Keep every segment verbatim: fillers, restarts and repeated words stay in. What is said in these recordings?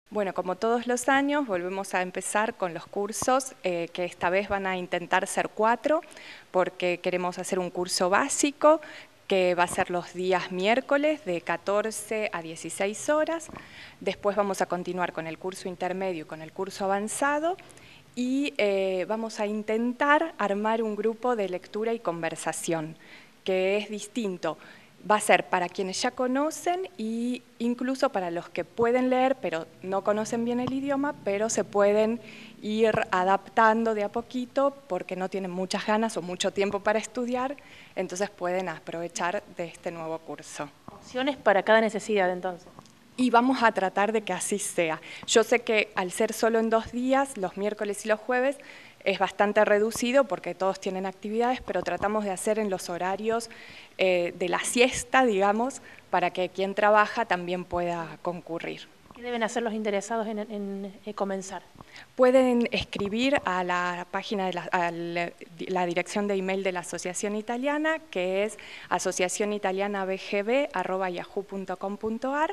Bueno, como todos los años, volvemos a empezar con los cursos, eh, que esta vez van a intentar ser cuatro, porque queremos hacer un curso básico, que va a ser los días miércoles de catorce a dieciséis horas. Después vamos a continuar con el curso intermedio y con el curso avanzado, y eh, vamos a intentar armar un grupo de lectura y conversación, que es distinto. Va a ser para quienes ya conocen e incluso para los que pueden leer pero no conocen bien el idioma, pero se pueden ir adaptando de a poquito porque no tienen muchas ganas o mucho tiempo para estudiar, entonces pueden aprovechar de este nuevo curso. Opciones para cada necesidad, entonces. Y vamos a tratar de que así sea. Yo sé que al ser solo en dos días, los miércoles y los jueves, es bastante reducido porque todos tienen actividades, pero tratamos de hacer en los horarios eh, de la siesta, digamos, para que quien trabaja también pueda concurrir. ¿Qué deben hacer los interesados en, en, en comenzar? Pueden escribir a la página de la, a la, la dirección de email de la Asociación Italiana, que es asociación italiana b g b arroba yahoo punto com punto a r,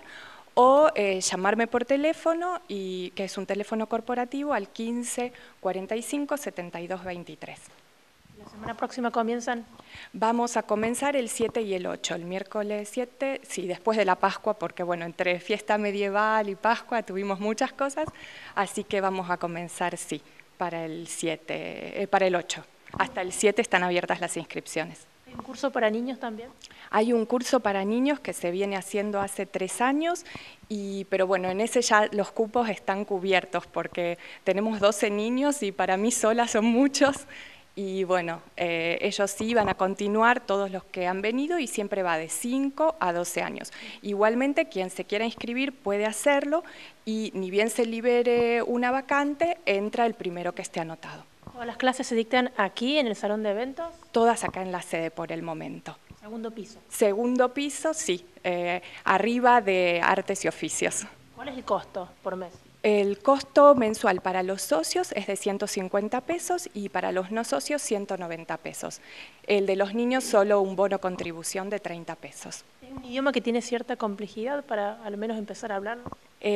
o eh, llamarme por teléfono, y, que es un teléfono corporativo, al quince cuarenta y cinco setenta y dos veintitrés. ¿La semana próxima comienzan? Vamos a comenzar el siete y el ocho, el miércoles siete, sí, después de la Pascua, porque bueno, entre fiesta medieval y Pascua tuvimos muchas cosas, así que vamos a comenzar, sí, para el siete, eh, para el ocho. Hasta el siete están abiertas las inscripciones. ¿Hay un curso para niños también? Hay un curso para niños que se viene haciendo hace tres años, y, pero bueno, en ese ya los cupos están cubiertos porque tenemos doce niños y para mí sola son muchos, y bueno, eh, ellos sí van a continuar, todos los que han venido, y siempre va de cinco a doce años. Igualmente, quien se quiera inscribir puede hacerlo, y ni bien se libere una vacante, entra el primero que esté anotado. ¿Todas las clases se dictan aquí, en el salón de eventos? Todas acá en la sede por el momento. Segundo piso. Segundo piso, sí, eh, arriba de Artes y Oficios. ¿Cuál es el costo por mes? El costo mensual para los socios es de ciento cincuenta pesos y para los no socios ciento noventa pesos. El de los niños solo un bono contribución de treinta pesos. ¿Es un idioma que tiene cierta complejidad para al menos empezar a hablarlo?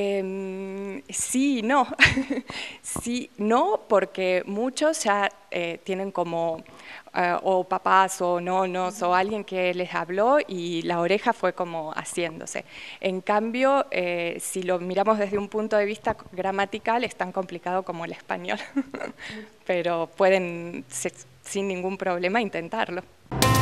Eh, sí, no. Sí, no, porque muchos ya eh, tienen como uh, o papás o nonos o alguien que les habló y la oreja fue como haciéndose. En cambio, eh, si lo miramos desde un punto de vista gramatical, es tan complicado como el español, pero pueden sin ningún problema intentarlo.